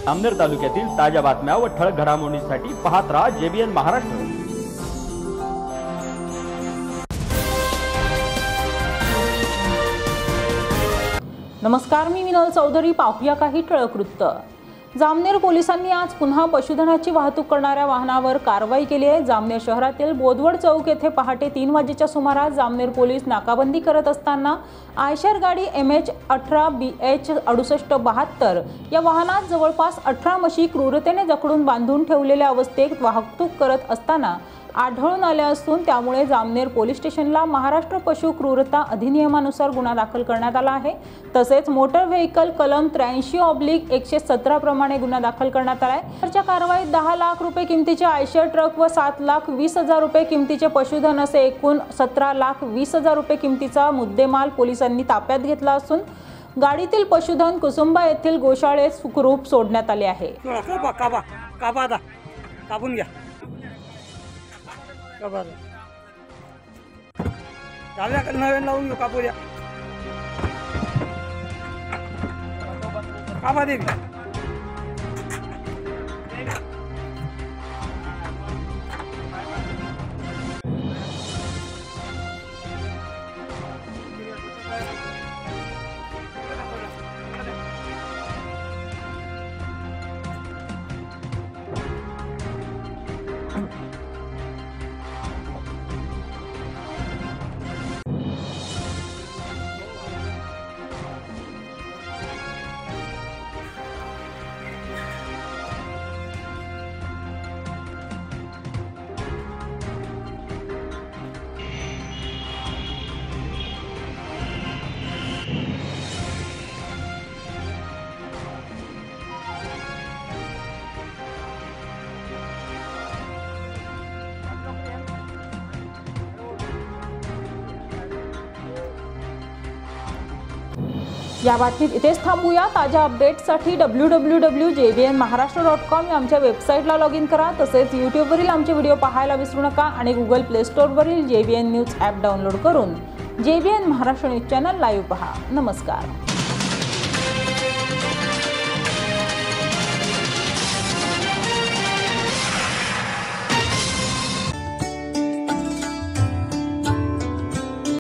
जामनेर तालुक्यातील ताज्या बातम्या व ठळक घडामोडींसाठी पाहत राहा JBN महाराष्ट्र। नमस्कार, मी विनोद चौधरी। पाहूया काही ठळक वृत्त। जामनेर पोलिसांनी आज पुन्हा पशुधनाची वाहतूक करणाऱ्या वाहनावर कारवाई केली आहे। जामनेर शहरातील बोदवड चौक येथे पहाटे 3 वाजेच्या सुमारास जामनेर पोलीस नाकाबंदी करत असताना आयशर गाडी MH18 BH 6872 या वाहनात जवळपास 18 म्हशी क्रूरतेने जखडून बांधून ठेवलेल्या अवस्थेत वाहतूक करत असताना आढळून आले असून त्यामुळे जामनेर पोलीस स्टेशनला महाराष्ट्र पशु क्रूरता अधिनियमानुसार गुन्हा दाखल करण्यात आला आहे। तसेच मोटर व्हेकल कलम 83/117 प्रमाणे गुन्हा दाखल करण्यात आला आहे। त्याच्या कारवाईत 10 लाख रुपये किमतीचे आयशर ट्रक व 7,20,000 रुपये किमतीचे पशुधन असे एकूण 17,20,000 रुपये किमतीचा मुद्देमाल पोलिसांनी ताब्यात घेतला असून गाडीतील पशुधन कुसुंबा येथील गोशाळेत सुखरूप सोडण्यात आले आहे। कापून घ्या नवीन लावून घेऊ कापू द्या कापा दे। या बातमीत इथेच थांबूया। ताज्या अपडेट्ससाठी www.jbnmaharashtra.com या आमच्या वेबसाईटला लॉग इन करा। तसेच यूट्यूबवरील आमचे व्हिडिओ पाहायला विसरू नका आणि Google Play Storeवरील JBN न्यूज ॲप डाउनलोड करून JBN Maharashtra news channel live पहा। नमस्कार।